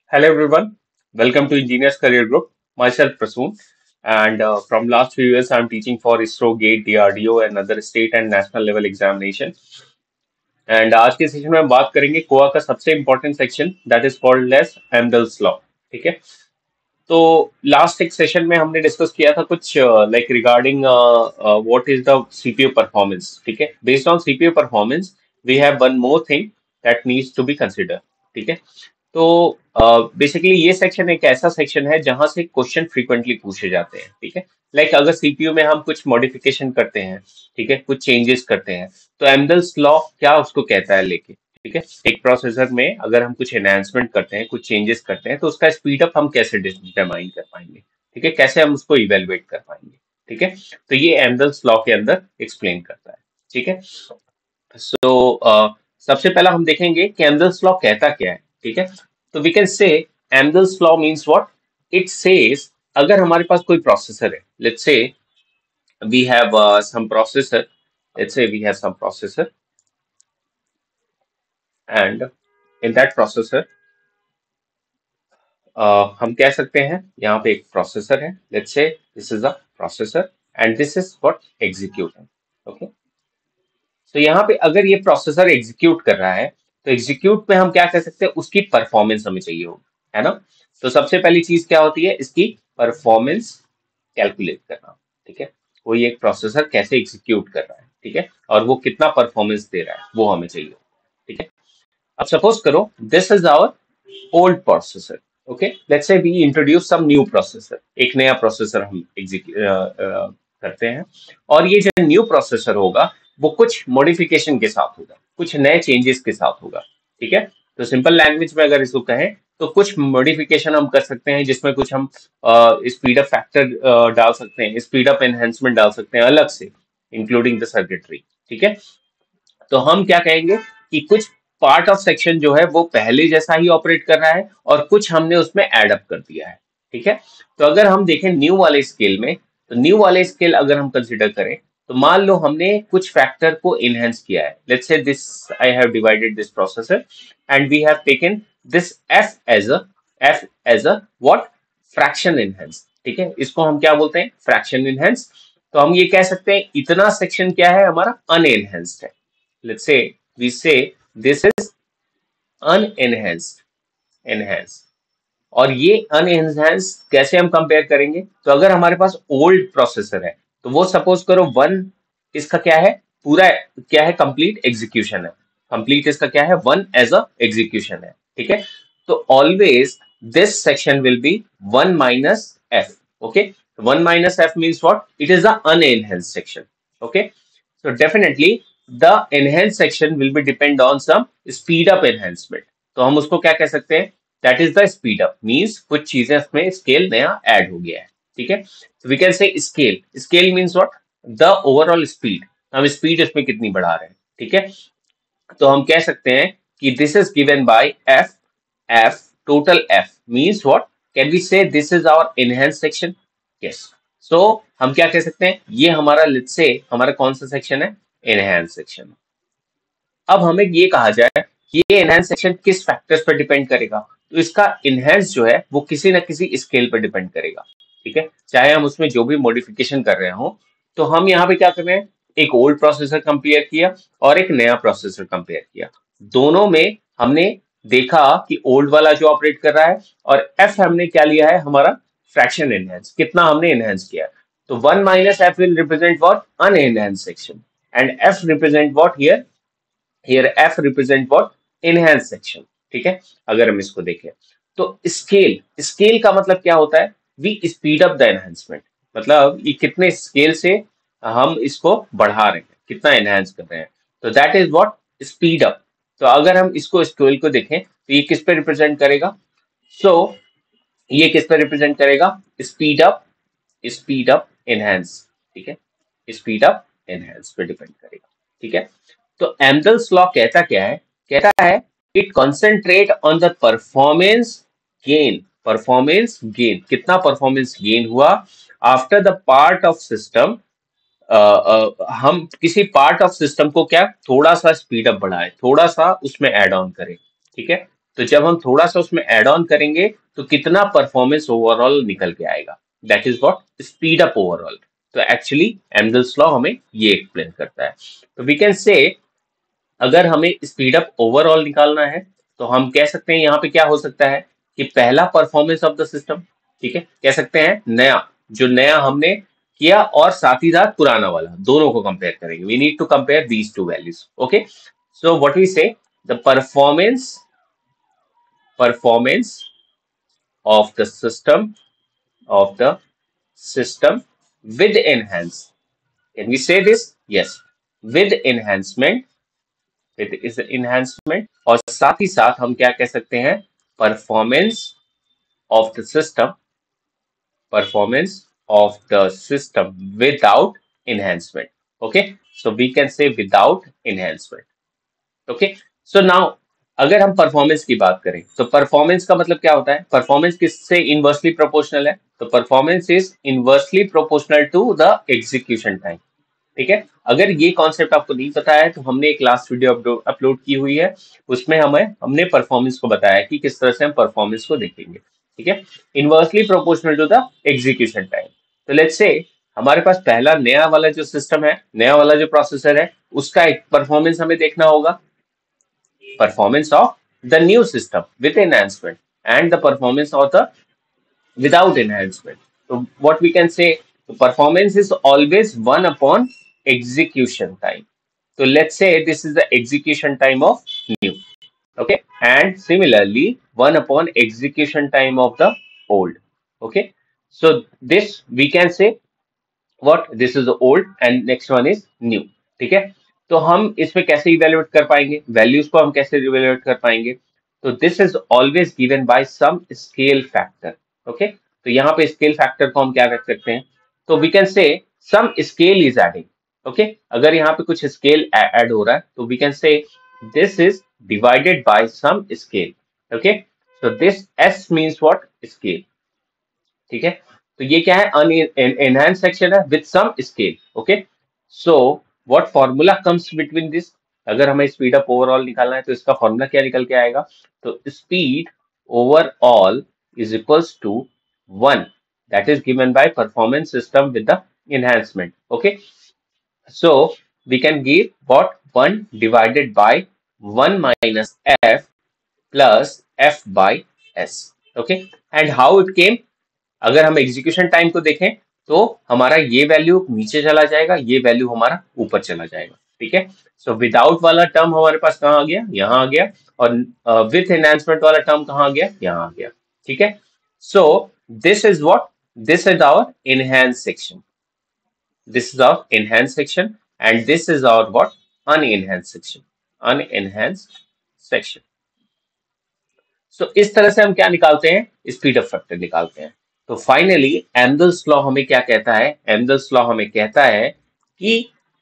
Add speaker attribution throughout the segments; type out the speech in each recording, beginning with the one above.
Speaker 1: Hello everyone, welcome to Engineers Career Group. Myself Prasoon, and from last few years I'm teaching for ISRO, GATE, DRDO and other state and national level examination. And आज के session में हम बात करेंगे COA का सबसे important section that is called as Amdahl's law. ठीक है. तो लास्ट एक सेशन में हमने डिस्कस किया था कुछ like regarding what is the CPU performance. ठीक है. Based on CPU performance we have one more thing that needs to be consider. ठीक है. तो बेसिकली ये सेक्शन एक ऐसा सेक्शन है जहां से क्वेश्चन फ्रीक्वेंटली पूछे जाते हैं. ठीक है. लाइक अगर सीपीयू में हम कुछ मॉडिफिकेशन करते हैं, ठीक है, कुछ चेंजेस करते हैं, तो एम्डल्स लॉ क्या उसको कहता है लेके. ठीक है. एक प्रोसेसर में अगर हम कुछ एनहांसमेंट करते हैं, कुछ चेंजेस करते हैं, तो उसका स्पीड अप हम कैसे डिटरमाइन कर पाएंगे. ठीक है. कैसे हम उसको इवेलुएट कर पाएंगे. ठीक है. तो ये एम्डल्स लॉ के अंदर एक्सप्लेन करता है. ठीक है. सो सबसे पहला हम देखेंगे कि एम्डल्स लॉ कहता क्या है. ठीक है. तो we can say Amdahl's law means what. It says अगर हमारे पास कोई प्रोसेसर है, let's say we have some processor, let's say we have some processor and in that processor हम कह सकते हैं यहाँ पे एक प्रोसेसर है, let's say this is a processor and this is what executor. Okay. तो यहाँ पे अगर ये प्रोसेसर एग्जीक्यूट कर रहा है, तो एग्जीक्यूट में हम क्या कर सकते हैं, उसकी परफॉर्मेंस हमें चाहिए होगी, है ना. तो सबसे पहली चीज क्या होती है, इसकी परफॉर्मेंस कैलकुलेट करना. ठीक है. कोई एक प्रोसेसर कैसे एग्जीक्यूट कर रहा है, ठीक है, और वो कितना परफॉर्मेंस दे रहा है वो हमें चाहिए. ठीक है. अब सपोज करो this is our old processor. Okay. Let's say we introduce some new processor. एक नया प्रोसेसर हम करते हैं, और ये जो न्यू प्रोसेसर होगा वो कुछ मॉडिफिकेशन के साथ होगा, कुछ नए चेंजेस के साथ होगा. ठीक है. तो सिंपल लैंग्वेज में अगर इसको कहें तो कुछ मॉडिफिकेशन हम कर सकते हैं, जिसमें कुछ हम स्पीड अप फैक्टर डाल सकते हैं, स्पीड अप एनहेंसमेंट डाल सकते हैं अलग से, इंक्लूडिंग द सर्किटरी. ठीक है. तो हम क्या कहेंगे कि कुछ पार्ट ऑफ सेक्शन जो है वो पहले जैसा ही ऑपरेट कर रहा है और कुछ हमने उसमें एड अप कर दिया है. ठीक है. तो अगर हम देखें न्यू वाले स्केल में, तो न्यू वाले स्केल अगर हम कंसिडर करें, तो मान लो हमने कुछ फैक्टर को इनहेंस किया है. Let's say this I have divided this processor and we have taken this F as a what, fraction enhance. ठीक है. इसको हम क्या बोलते हैं, फ्रैक्शन इनहेंस. तो हम ये कह सकते हैं इतना सेक्शन क्या है हमारा, अनएनहेंस्ड है. Let's say we say this is unenhanced, enhanced. और ये अनएनहेंस्ड कैसे हम कंपेयर करेंगे, तो अगर हमारे पास ओल्ड प्रोसेसर है तो वो सपोज करो वन, इसका क्या है, पूरा क्या है, कंप्लीट एग्जीक्यूशन है. कंप्लीट इसका क्या है, वन एज अ एग्जीक्यूशन है. ठीक है. तो always this section will be one minus F. Okay. One minus F means what, it is the unenhanced section. Okay. So definitely the enhanced section will be depend on some speed up enhancement. तो हम उसको क्या कह सकते हैं, that is the speed up means कुछ चीजें उसमें स्केल नया ऐड हो गया है. ठीक है. So we can say scale. Scale means what, the overall speed. हम स्पीड इसमें कितनी बढ़ा रहे हैं. ठीक है. तो हम कह सकते हैं कि this is given by f. f total f means what, can we say this is our enhanced section. Yes. सो हम क्या कह सकते हैं, ये हमारा लेट्स से हमारा कौन सा सेक्शन है, एनहांस सेक्शन. अब हमें ये कहा जाए कि ये एनहांस सेक्शन किस फैक्टर्स पर डिपेंड करेगा, तो इसका एनहांस जो है वो किसी ना किसी स्केल पर डिपेंड करेगा. ठीक है. चाहे हम उसमें जो भी मॉडिफिकेशन कर रहे हो, तो हम यहाँ पे क्या कर रहे हैं, एक ओल्ड प्रोसेसर कंपेयर किया और एक नया प्रोसेसर कंपेयर किया. दोनों में हमने देखा कि ओल्ड वाला जो ऑपरेट कर रहा है, और एफ हमने क्या लिया है हमारा, फ्रैक्शन एनहांस, कितना हमने एनहांस किया. तो one minus F will represent what, unenhance section, and F represent what here, here F represent what, enhance section. ठीक है. अगर हम इसको देखें तो स्केल, स्केल का मतलब क्या होता है, we speed up the enhancement. मतलब ये कितने स्केल से हम इसको बढ़ा रहे हैं, कितना एनहांस कर रहे हैं, तो that is what, speed up. तो अगर हम इसको स्केल को देखें तो ये किस पे रिप्रेजेंट करेगा, सो ये किस पे रिप्रेजेंट करेगा, speed up, speed up enhance. ठीक है. स्पीड अप एनहांस पे डिपेंड करेगा. ठीक है. तो एम्डल्स लॉ कहता क्या है, कहता है it concentrate on the performance gain. Performance gain, कितना परफॉर्मेंस गेन हुआ after the part of system. हम किसी पार्ट ऑफ सिस्टम को क्या थोड़ा सा स्पीड अप बढ़ाए, थोड़ा सा उसमें ऐड ऑन करें. ठीक है. तो जब हम थोड़ा सा उसमें एड ऑन करेंगे तो कितना परफॉर्मेंस ओवरऑल निकल के आएगा, that is what speed up overall. तो एक्चुअली एंगल्स लॉ हमें ये एक्सप्लेन करता है। तो वी कैन से अगर हमें स्पीड अप ओवरऑल निकालना है तो हम कह सकते हैं यहाँ पे क्या हो सकता है कि पहला परफॉर्मेंस ऑफ द सिस्टम, ठीक है, कह सकते हैं नया, जो नया हमने किया और साथ ही साथ पुराना वाला, दोनों को कंपेयर करेंगे। We need to compare these two values. Okay, so what we say the performance of the system with enhance. Can we say this? Yes, with enhancement, with is enhancement, और साथ ही साथ हम क्या कह सकते हैं, performance of the system without enhancement. Okay, so we can say without enhancement. Okay, so now अगर हम परफॉर्मेंस की बात करें तो परफॉर्मेंस का मतलब क्या होता है, परफॉर्मेंस किससे इनवर्सली प्रोपोर्शनल है, तो performance is inversely proportional to the execution time. ठीक है, अगर ये कॉन्सेप्ट आपको नहीं पता है तो हमने एक लास्ट वीडियो अपलोड की हुई है, उसमें हमने परफॉर्मेंस को बताया कि किस तरह से हम परफॉर्मेंस को देखेंगे। ठीक है, inversely proportional to the execution time. तो लेट्स से हमारे पास पहला नया वाला जो सिस्टम है, नया वाला जो प्रोसेसर है, उसका एक परफॉर्मेंस हमें देखना होगा, performance of the new system with enhancement and the performance of the without enhancement. So what we can say, the performance is always 1 upon execution time. So let's say this is the execution time of new, okay, and similarly 1 upon execution time of the old. Okay, so this we can say what, this is the old and next one is new। ठीक है, तो हम इसमें कैसे evaluate कर पाएंगे, values को हम कैसे इवेल्युएट कर पाएंगे, तो this is always given by some scale factor. Okay, तो यहाँ पे स्केल फैक्टर को हम क्या रख सकते हैं, तो we can say some scale is adding. Okay, अगर यहाँ पे कुछ स्केल ऐड हो रहा है तो we can say this is divided by some scale. Okay, so this S means what, scale. ठीक है, तो ये क्या है, एनहांस सेक्शन है with some scale. Okay, so what formula comes between this, अगर हमें स्पीड अप ओवरऑल निकालना है तो इसका फॉर्मूला क्या निकल के आएगा, तो speed overall is equals to 1, that is given by performance system with the enhancement। Okay, so we can give what, 1 divided by 1 minus f plus f by s। okay, and how it came, अगर हम execution time को देखें तो हमारा ये value नीचे चला जाएगा, ये वैल्यू हमारा ऊपर चला जाएगा। ठीक है, सो विदाउट वाला टर्म हमारे पास कहाँ आ गया, यहाँ आ गया, और विथ एनहांसमेंट वाला टर्म कहाँ आ गया, यहाँ आ गया। ठीक है, so this is what, this is our enhance section, this is our enhance section and this is our what, unenhanced section, unenhanced section. So इस तरह से हम क्या निकालते हैं, स्पीड अप फैक्टर निकालते हैं। तो फाइनली एंगल्स लॉ हमें क्या कहता है, एंगल्स लॉ हमें कहता है कि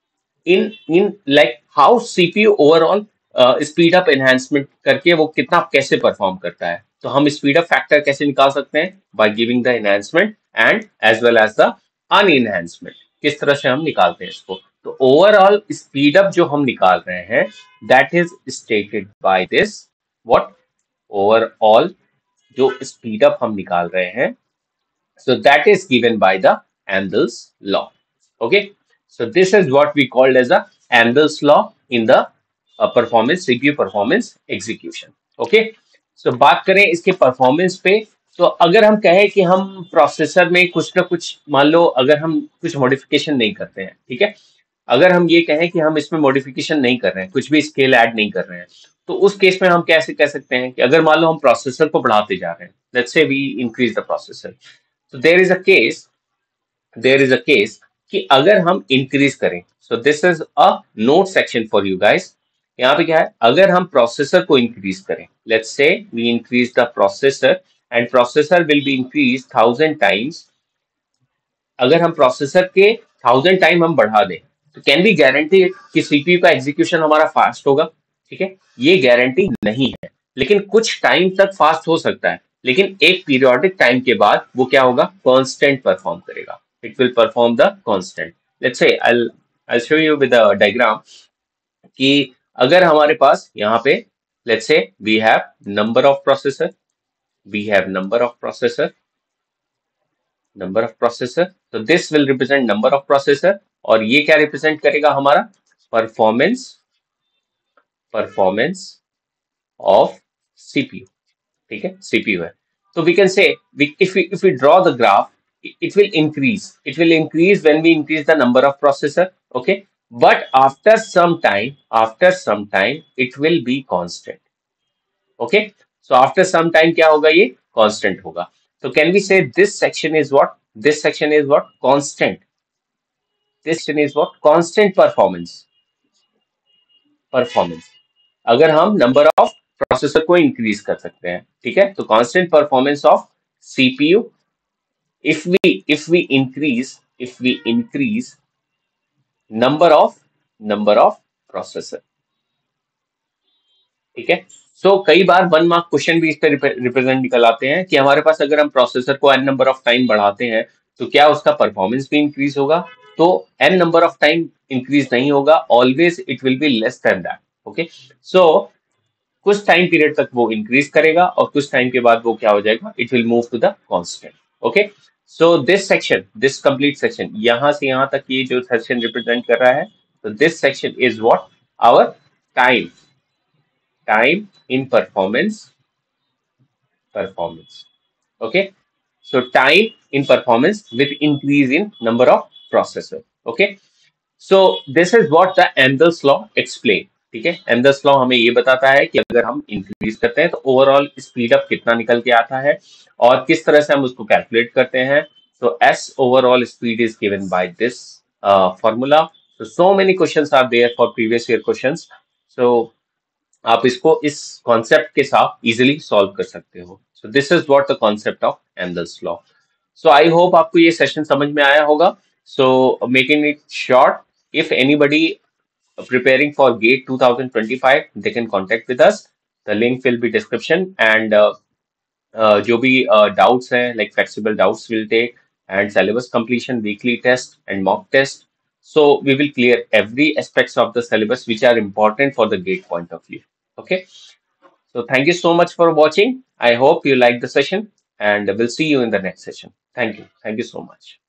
Speaker 1: in like how CPU overall speed up enhancement करके वो कितना कैसे परफॉर्म करता है। तो हम स्पीड अप फैक्टर कैसे निकाल सकते हैं, by giving the enhancement and as well as the unenhancement. किस तरह से हम निकालते हैं इसको, तो ओवरऑल स्पीड अप जो हम निकाल रहे हैं that is stated by this what, overall जो स्पीड अप हम निकाल रहे हैं, so that is given by the Amdahl's law। okay, so this is what we called as the Amdahl's law in the performance, CPU performance execution। okay, so बात करें इसके performance पे, तो अगर हम कहें कि हम प्रोसेसर में कुछ ना कुछ, मान लो अगर हम कुछ मॉडिफिकेशन नहीं करते हैं, ठीक है, अगर हम ये कहें कि हम इसमें मॉडिफिकेशन नहीं कर रहे हैं, कुछ भी स्केल ऐड नहीं कर रहे हैं, तो उस केस में हम कैसे कह सकते हैं कि अगर मान लो हम प्रोसेसर को बढ़ाते जा रहे हैं, let's say we increase the processor, तो देयर इज अ केस कि अगर हम इंक्रीज करें, so this is a note section for you guys. यहाँ पे क्या है, अगर हम प्रोसेसर को इंक्रीज करें, let's say we increase the processor and processor will be increase 1000 times, अगर हम प्रोसेसर के 1000 टाइम हम बढ़ा दें, तो कैन बी गारंटी कि सीपीयू का एग्जीक्यूशन हमारा फास्ट होगा। ठीक है, ये गारंटी नहीं है, लेकिन कुछ टाइम तक फास्ट हो सकता है, लेकिन एक पीरियोडिक टाइम के बाद वो क्या होगा, कांस्टेंट परफॉर्म करेगा, it will perform the constant. Let's say I show you with a diagram कि अगर हमारे पास यहाँ पे let's say we have number of processor, so this will represent number of processor, और ये क्या represent करेगा हमारा परफॉर्मेंस ऑफ CPU, ठीक है, CPU है. So we can say if we draw the graph, it will increase when we increase the number of processor, okay, but after some time it will be constant, okay. So after some time क्या होगा, ये constant होगा. So can we say this section is what? Constant. This section is what? Constant performance. अगर हम number of processor को increase कर सकते हैं, ठीक है, तो constant performance of CPU if we increase number of processor, ठीक है. सो कई बार 1 मार्क क्वेश्चन भी इस पे रिप्रेजेंट निकल आते हैं कि हमारे पास अगर हम प्रोसेसर को n नंबर ऑफ टाइम बढ़ाते हैं तो क्या उसका परफॉर्मेंस भी इंक्रीज होगा? तो n number of time increase नहीं होगा, always it will be less than that, okay. So कुछ टाइम पीरियड तक वो इंक्रीज करेगा और कुछ टाइम के बाद वो क्या हो जाएगा, it will move to the constant, okay. So this complete section, यहां से यहां तक ये जो सेक्शन रिप्रेजेंट कर रहा है, तो this section is what? Our time in performance, okay. So time in performance with increase in number of processor, okay. So this is what the Amdahl's law explain, ठीक है. Amdahl's law हमें ये बताता है कि अगर हम इंक्रीज करते हैं तो ओवरऑल स्पीड अप कितना निकल के आता है और किस तरह से हम उसको कैलकुलेट करते हैं. So S overall speed is given by this formula. So many questions are there for previous year questions. So आप इसको इस कॉन्सेप्ट के साथ इजिली सॉल्व कर सकते हो. So this is what the concept of Amdahl's law. So I hope आपको ये सेशन समझ में आया होगा. So making it short, if anybody preparing for GATE 2025 they can contact with us. The link will be description and जो भी doubts हैं like flexible doubts will take and syllabus completion, weekly test and mock test. So we will clear every aspects of the syllabus which are important for the GATE point of view. Okay. So thank you so much for watching. I hope you liked the session and we'll see you in the next session. Thank you. Thank you so much.